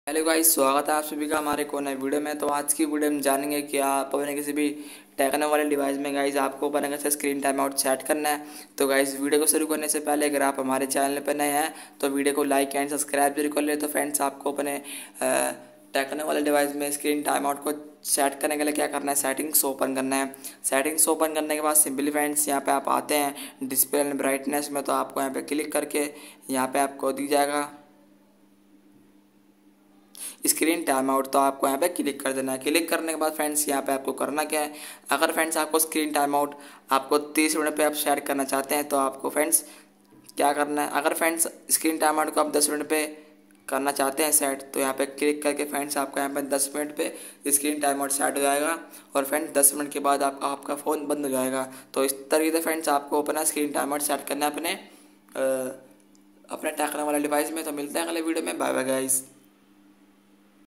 Hello guys, स्वागत है आप सभी का हमारे को नए वीडियो में। तो आज की वीडियो में जानेंगे कि आप अपने किसी भी टेक्नो वाले डिवाइस में गाइस आपको अपने कैसे स्क्रीन टाइम आउट सेट करना है। तो गाइस वीडियो को शुरू करने से पहले अगर आप हमारे चैनल पर नए हैं तो वीडियो को लाइक एंड सब्सक्राइब जरूर कर ले। तो फ्रेंड्स, आपको अपने टेक्नो वाले डिवाइस में स्क्रीन टाइम आउट को सेट करने के लिए क्या करना है, सेटिंग्स ओपन करना है। सेटिंग्स ओपन करने के बाद सिंपली फ्रेंड्स यहाँ पे आप आते हैं डिस्प्ले एंड ब्राइटनेस में। तो आपको यहाँ पे क्लिक करके यहाँ पे आपको दिख जाएगा स्क्रीन टाइम आउट। तो आपको यहाँ पे क्लिक कर देना है। क्लिक करने के बाद फ्रेंड्स यहाँ पे आपको करना क्या है, अगर फ्रेंड्स आपको स्क्रीन टाइम आउट आपको 30 मिनट पे आप सेट करना चाहते हैं तो आपको फ्रेंड्स क्या करना है, अगर फ्रेंड्स स्क्रीन टाइम आउट को आप 10 मिनट पे करना चाहते हैं सेट तो यहाँ पे क्लिक करके फ्रेंड्स आपको यहाँ पे 10 मिनट पे स्क्रीन टाइम आउट सेट हो जाएगा। और फ्रेंड्स 10 मिनट के बाद आपका फ़ोन बंद हो जाएगा। तो इस तरीके से फ्रेंड्स आपको अपना स्क्रीन टाइम आउट सेट करना है अपने टेक्नो वाले डिवाइस में। तो मिलते हैं अगले वीडियो में। Bye bye guys.